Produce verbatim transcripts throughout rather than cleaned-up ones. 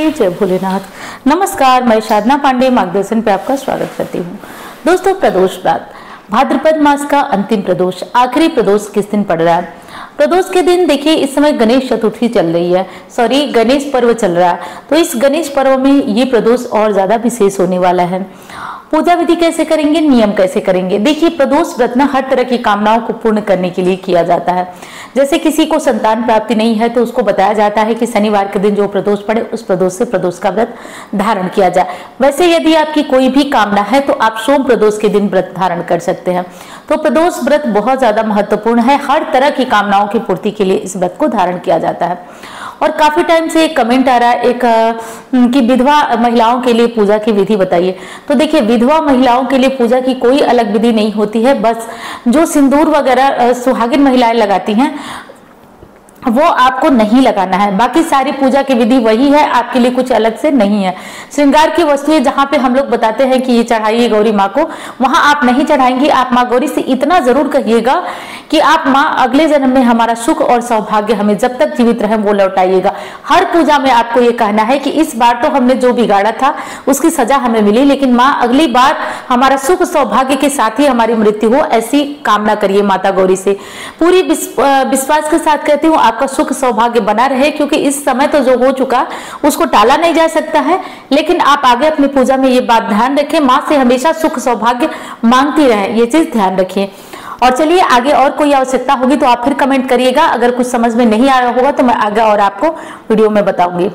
माताजी, जय भोलेनाथ। नमस्कार, मैं साधना पांडे मार्गदर्शन पे आपका स्वागत करती हूँ। दोस्तों, प्रदोष रात, भाद्रपद मास का अंतिम प्रदोष, आखिरी प्रदोष किस दिन पड़ रहा है? प्रदोष के दिन देखिए, इस समय गणेश चतुर्थी चल रही है, सॉरी गणेश पर्व चल रहा है। तो इस गणेश पर्व में ये प्रदोष और ज्यादा विशेष होने वाला है। पूजा विधि कैसे करेंगे, नियम कैसे करेंगे? देखिए, प्रदोष व्रत ना हर तरह की कामनाओं को पूर्ण करने के लिए किया जाता है। जैसे किसी को संतान प्राप्ति नहीं है तो उसको बताया जाता है कि शनिवार के दिन जो प्रदोष पड़े उस प्रदोष से प्रदोष का व्रत धारण किया जाए। वैसे यदि आपकी कोई भी कामना है तो आप सोम प्रदोष के दिन व्रत धारण कर सकते हैं। तो प्रदोष व्रत बहुत ज्यादा महत्वपूर्ण है। हर तरह की कामनाओं की पूर्ति के लिए इस व्रत को धारण किया जाता है। और काफी टाइम से एक कमेंट आ रहा है एक कि विधवा महिलाओं के लिए पूजा की विधि बताइए। तो देखिए, विधवा महिलाओं के लिए पूजा की कोई अलग विधि नहीं होती है। बस जो सिंदूर वगैरह सुहागिन महिलाएं लगाती हैं वो आपको नहीं लगाना है। बाकी सारी पूजा की विधि वही है, आपके लिए कुछ अलग से नहीं है। श्रृंगार की वस्तुएं जहां पे हम लोग बताते हैं कि ये चढ़ाइए गौरी माँ को, वहां आप नहीं चढ़ाएंगी। आप माँ गौरी से इतना जरूर कहिएगा कि आप माँ अगले जन्म में हमारा सुख और सौभाग्य हमें जब तक जीवित रहे वो लौटाइएगा। हर पूजा में आपको ये कहना है कि इस बार तो हमने जो बिगाड़ा था उसकी सजा हमें मिली, लेकिन माँ अगली बार हमारा सुख सौभाग्य के साथ ही हमारी मृत्यु हो, ऐसी कामना करिए माता गौरी से। पूरी विश्वास के साथ कहती हूँ आपका सुख सौभाग्य बना रहे, क्योंकि इस समय तो जो हो चुका उसको टाला नहीं जा सकता है। लेकिन आप आगे अपनी पूजा में ये बात ध्यान रखें, माँ से हमेशा सुख सौभाग्य मांगती रहे, ये चीज ध्यान रखिए। और चलिए, आगे और कोई आवश्यकता होगी तो आप फिर कमेंट करिएगा। अगर कुछ समझ में नहीं आ रहा होगा तो मैं आगे और आपको वीडियो में बताऊंगी।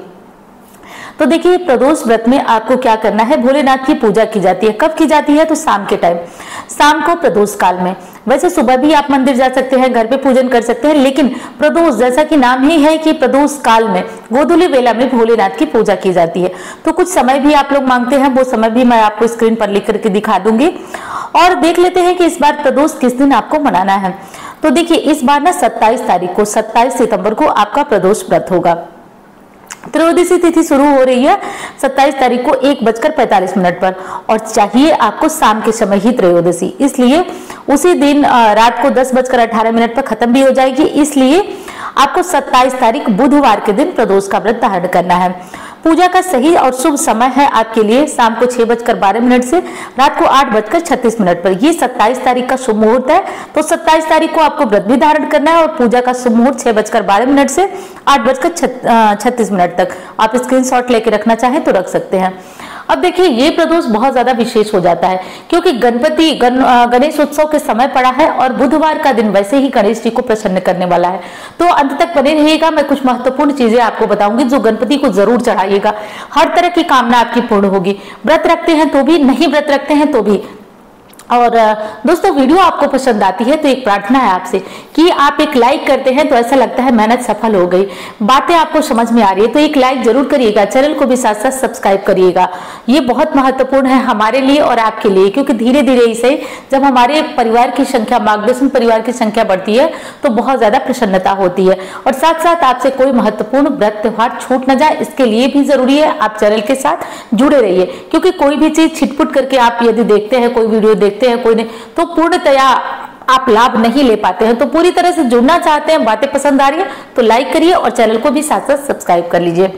तो देखिए, प्रदोष व्रत में आपको क्या करना है, भोलेनाथ की पूजा की जाती है। कब की जाती है? तो शाम के टाइम, शाम को प्रदोष काल में। वैसे सुबह भी आप मंदिर जा सकते हैं, घर पे पूजन कर सकते हैं, लेकिन प्रदोष जैसा कि नाम ही है कि प्रदोष काल में गोधूली वेला में भोलेनाथ की पूजा की जाती है। तो कुछ समय भी आप लोग मांगते हैं, वो समय भी मैं आपको स्क्रीन पर लिख करके दिखा दूंगी। और देख लेते हैं कि इस बार प्रदोष किस दिन आपको मनाना है। तो देखिए, इस बार ना सत्ताईस तारीख को, सत्ताईस सितंबर को आपका प्रदोष व्रत होगा। त्रयोदशी तिथि शुरू हो रही है सत्ताईस तारीख को एक बजकर पैंतालीस मिनट पर, और चाहिए आपको शाम के समय ही त्रयोदशी, इसलिए उसी दिन रात को दस बजकर अठारह मिनट पर खत्म भी हो जाएगी। इसलिए आपको सत्ताईस तारीख बुधवार के दिन प्रदोष का व्रत धारण करना है। पूजा का सही और शुभ समय है आपके लिए शाम को छह बजकर बारह मिनट से रात को आठ बजकर छत्तीस मिनट पर। ये सत्ताईस तारीख का शुभ मुहूर्त है। तो सत्ताईस तारीख को आपको व्रत भी धारण करना है, और पूजा का शुभ मुहूर्त छह बजकर बारह मिनट से आठ बजकर छत्तीस मिनट तक। आप स्क्रीनशॉट लेके रखना चाहें तो रख सकते हैं। अब देखिए, ये प्रदोष बहुत ज्यादा विशेष हो जाता है क्योंकि गणपति गण, गणेश उत्सव के समय पड़ा है, और बुधवार का दिन वैसे ही गणेश जी को प्रसन्न करने वाला है। तो अंत तक बने रहिएगा, मैं कुछ महत्वपूर्ण चीजें आपको बताऊंगी जो गणपति को जरूर चढ़ाइएगा। हर तरह की कामना आपकी पूर्ण होगी। व्रत रखते हैं तो भी, नहीं व्रत रखते हैं तो भी। और दोस्तों, वीडियो आपको पसंद आती है तो एक प्रार्थना है आपसे कि आप एक लाइक करते हैं तो ऐसा लगता है मेहनत सफल हो गई, बातें आपको समझ में आ रही है, तो एक लाइक जरूर करिएगा। चैनल को भी साथ साथ सब्सक्राइब करिएगा। ये बहुत महत्वपूर्ण है हमारे लिए और आपके लिए, क्योंकि धीरे धीरे इसे जब हमारे परिवार की संख्या, मार्गदर्शन परिवार की संख्या बढ़ती है तो बहुत ज्यादा प्रसन्नता होती है। और साथ साथ आपसे कोई महत्वपूर्ण व्रत त्योहार छूट न जाए, इसके लिए भी जरूरी है आप चैनल के साथ जुड़े रहिए। क्योंकि कोई भी चीज छिटपुट करके आप यदि देखते हैं, कोई वीडियो देखते हैं कोई नहीं, तो पूर्णतया आप लाभ नहीं ले पाते हैं। तो पूरी तरह से जुड़ना चाहते हैं, बातें पसंद आ रही है तो लाइक करिए और चैनल को भी साथ साथ सब्सक्राइब कर लीजिए।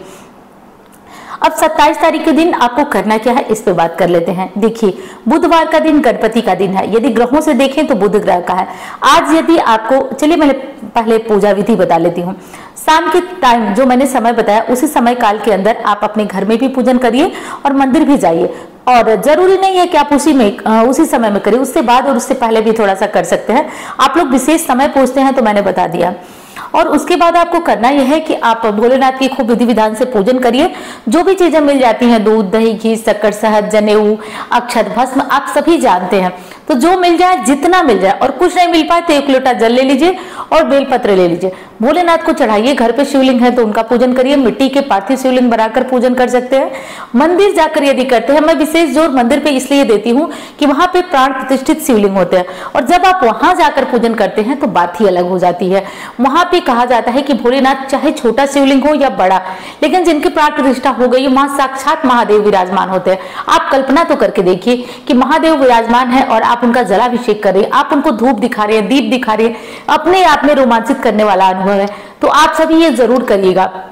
अब सत्ताईस तारीख के दिन आपको करना क्या है, इस पे बात कर लेते हैं। देखिए, बुधवार का दिन गणपति का दिन है। यदि ग्रहों से देखें तो बुध ग्रह का है आज। यदि आपको, चलिए मैं पहले पूजा विधि बता लेती हूँ। शाम के टाइम जो मैंने समय बताया उसी समय काल के अंदर आप अपने घर में भी पूजन करिए और मंदिर भी जाइए। और जरूरी नहीं है कि आप उसी में उसी समय में करिए, उससे बाद और उससे पहले भी थोड़ा सा कर सकते हैं। आप लोग विशेष समय पूछते हैं तो मैंने बता दिया। और उसके बाद आपको करना यह है कि आप भोलेनाथ की खूब विधि विधान से पूजन करिए। जो भी चीजें मिल जाती हैं, दूध, दही, घी, शक्कर, शहद, जनेऊ, अक्षत, भस्म, आप सभी जानते हैं। तो जो मिल जाए, जितना मिल जाए, और कुछ नहीं मिल पाए तो एक लोटा जल ले लीजिए और बेलपत्र ले लीजिए, भोलेनाथ को चढ़ाइए। घर पे शिवलिंग है तो उनका पूजन करिए। मिट्टी के पार्थिव शिवलिंग बनाकर पूजन कर सकते हैं। मंदिर जाकर यदि करते हैं, मैं विशेष जोर मंदिर पे इसलिए देती हूँ कि वहां पे प्राण प्रतिष्ठित शिवलिंग होते हैं, और जब आप वहां जाकर पूजन करते हैं तो बात ही अलग हो जाती है। वहां पे कहा जाता है कि भोलेनाथ चाहे छोटा शिवलिंग हो या बड़ा, लेकिन जिनकी प्राण प्रतिष्ठा हो गई वहां साक्षात महादेव विराजमान होते हैं। आप कल्पना तो करके देखिए कि महादेव विराजमान है और आप उनका जलाभिषेक कर रहे हैं, आप उनको धूप दिखा रहे हैं, दीप दिखा रहे हैं, अपने आप में रोमांचित करने वाला अनुभव है। तो आप सभी ये जरूर करिएगा।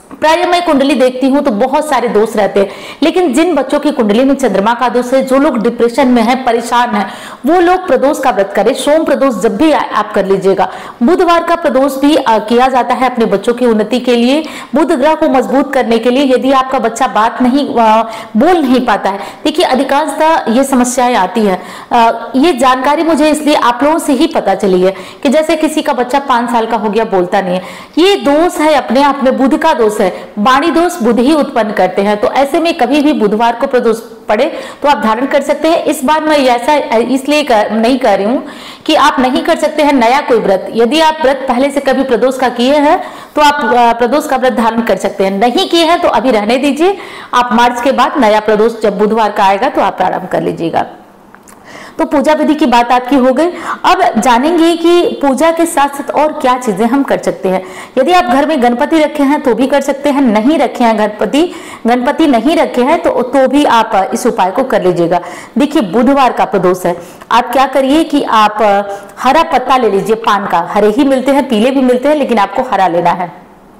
प्राय मैं कुंडली देखती हूँ तो बहुत सारे दोष रहते हैं, लेकिन जिन बच्चों की कुंडली में चंद्रमा का दोष है, जो लोग डिप्रेशन में है, परेशान है, वो लोग प्रदोष का व्रत करें। सोम प्रदोष जब भी आप कर लीजिएगा। बुधवार का प्रदोष भी किया जाता है अपने बच्चों की उन्नति के लिए, बुध ग्रह को मजबूत करने के लिए। यदि आपका बच्चा बात नहीं बोल नहीं पाता है, देखिए अधिकांशतः ये समस्याएं आती है। ये जानकारी मुझे इसलिए आप लोगों से ही पता चली है कि जैसे किसी का बच्चा पांच साल का हो गया, बोलता नहीं है, ये दोष है अपने आप में, बुध का दोष है। वाणी दोष बुध ही उत्पन्न करते हैं। तो ऐसे में कभी भी बुधवार को प्रदोष पड़े तो आप धारण कर सकते हैं। इस बार मैं ऐसा इसलिए कर, नहीं कर रही हूं कि आप नहीं कर सकते हैं नया कोई व्रत। यदि आप व्रत पहले से कभी प्रदोष का किए हैं तो आप प्रदोष का व्रत धारण कर सकते हैं, नहीं किए हैं तो अभी रहने दीजिए। आप मार्च के बाद नया प्रदोष जब बुधवार का आएगा तो आप प्रारंभ कर लीजिएगा। तो पूजा विधि की बात आपकी हो गई। अब जानेंगे कि पूजा के साथ साथ और क्या चीजें हम कर सकते हैं। यदि आप घर में गणपति रखे हैं तो भी कर सकते हैं, नहीं रखे हैं गणपति गणपति नहीं रखे हैं तो तो भी आप इस उपाय को कर लीजिएगा। देखिए बुधवार का प्रदोष है, आप क्या करिए कि आप हरा पत्ता ले लीजिए पान का। हरे ही मिलते हैं, पीले भी मिलते हैं, लेकिन आपको हरा लेना है।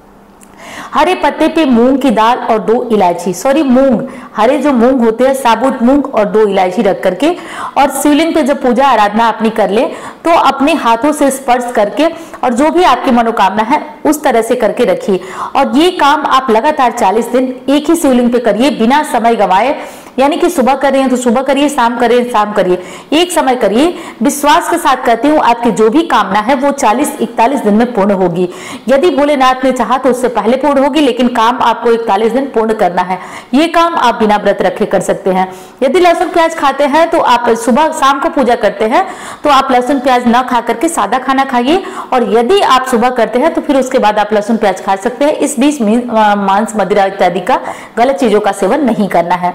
हरे पत्ते पे मूंग की दाल और दो इलायची, सॉरी मूंग, हरे जो मूंग होते हैं साबुत मूंग और दो इलायची रख करके, और शिवलिंग पे जब पूजा आराधना अपनी कर ले तो अपने हाथों से स्पर्श करके और जो भी आपकी मनोकामना है उस तरह से करके रखिए। और ये काम आप लगातार चालीस दिन एक ही शिवलिंग पे करिए बिना समय गंवाए। यानी कि सुबह कर रहे हैं तो सुबह करिए, शाम कर रहे हैं शाम करिए, एक समय करिए। विश्वास के साथ कहती हूँ आपकी जो भी कामना है वो चालीस इकतालीस दिन में पूर्ण होगी। यदि भोलेनाथ ने चाहा तो उससे पहले पूर्ण होगी, लेकिन काम आपको इकतालीस दिन पूर्ण करना है। ये काम आप बिना व्रत रखे कर सकते हैं। यदि लहसुन प्याज खाते हैं तो आप सुबह शाम को पूजा करते हैं तो आप लहसुन प्याज न खा करके सादा खाना खाइए, और यदि आप सुबह करते हैं तो फिर उसके बाद आप लहसुन प्याज खा सकते हैं। इस बीच मांस मदिरा इत्यादि का गलत चीजों का सेवन नहीं करना है।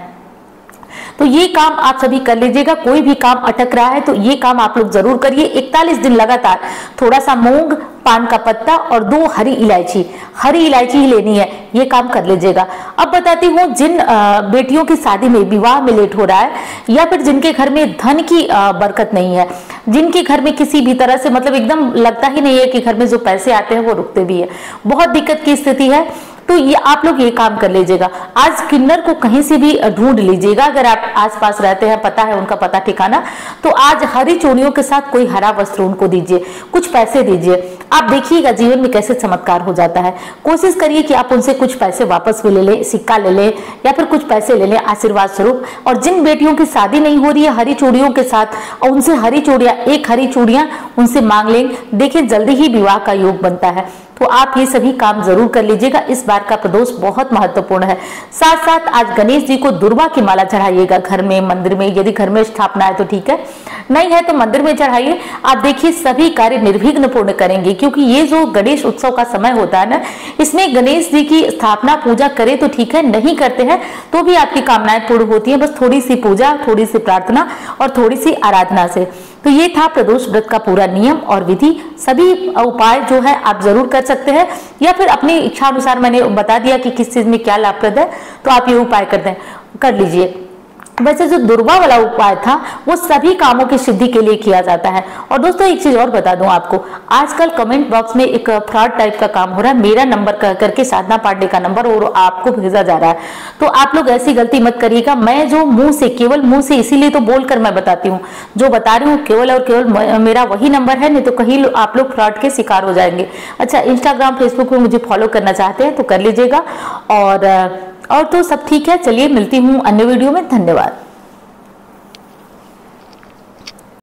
तो ये काम आप सभी कर लीजिएगा। कोई भी काम अटक रहा है तो ये काम आप लोग जरूर करिए इकतालीस दिन लगातार। थोड़ा सा मूंग, पान का पत्ता और दो हरी इलायची, हरी इलायची ही लेनी है, ये काम कर लीजिएगा। अब बताती हूँ जिन बेटियों की शादी में विवाह में लेट हो रहा है, या फिर जिनके घर में धन की बरकत नहीं है, जिनके घर में किसी भी तरह से मतलब एकदम लगता ही नहीं है कि घर में जो पैसे आते हैं वो रुकते भी है, बहुत दिक्कत की स्थिति है, तो ये आप लोग ये काम कर लीजिएगा। आज किन्नर को कहीं से भी ढूंढ लीजिएगा, अगर आप आसपास रहते हैं, पता है उनका पता ठिकाना, तो आज हरी चूड़ियों के साथ कोई हरा वस्त्र उनको दीजिए, कुछ पैसे दीजिए। आप देखिएगा जीवन में कैसे चमत्कार हो जाता है। कोशिश करिए कि आप उनसे कुछ पैसे वापस भी ले लें, सिक्का ले लें या फिर कुछ पैसे ले लें आशीर्वाद स्वरूप। और जिन बेटियों की शादी नहीं हो रही है हरी चूड़ियों के साथ, और उनसे हरी चूड़ियां, एक हरी चूड़ियां उनसे मांग लें, देखिए जल्दी ही विवाह का योग बनता है। तो आप ये सभी काम जरूर कर लीजिएगा। इस बार का प्रदोष बहुत महत्वपूर्ण है। साथ साथ आज गणेश जी को दुर्वा की माला चढ़ाइएगा घर में, मंदिर में। यदि घर में स्थापना है तो ठीक है, नहीं है तो मंदिर में चढ़ाइए। आप देखिए सभी कार्य निर्विघ्न पूर्ण करेंगे, क्योंकि ये जो गणेश उत्सव का समय होता है ना, इसमें गणेश जी की स्थापना पूजा करें तो ठीक है, नहीं करते हैं तो भी आपकी कामनाएं पूर्ण होती है। बस थोड़ी सी पूजा, थोड़ी सी प्रार्थना और थोड़ी सी आराधना से। तो ये था प्रदोष व्रत का पूरा नियम और विधि। सभी उपाय जो है आप जरूर कर सकते हैं, या फिर अपनी इच्छा अनुसार मैंने बता दिया कि किस चीज में क्या लाभप्रद है, तो आप ये उपाय कर दें कर लीजिए। वैसे जो दुर्वा वाला उपाय था वो सभी कामों की सिद्धि के लिए किया जाता है। और दोस्तों एक चीज और बता दूं आपको, आजकल कमेंट बॉक्स में एक फ्रॉड टाइप का काम हो रहा है, मेरा नंबर कह करके साधना पांडे का नंबर और आपको भेजा जा रहा है। तो आप लोग ऐसी गलती मत करिएगा। मैं जो मुंह से, केवल मुंह से इसीलिए तो बोलकर मैं बताती हूँ, जो बता रही हूँ केवल और केवल मेरा वही नंबर है, नहीं तो कहीं आप लोग फ्रॉड के शिकार हो जाएंगे। अच्छा, इंस्टाग्राम फेसबुक में मुझे फॉलो करना चाहते हैं तो कर लीजिएगा। और और तो सब ठीक है। चलिए मिलती हूँ अन्य वीडियो में। धन्यवाद।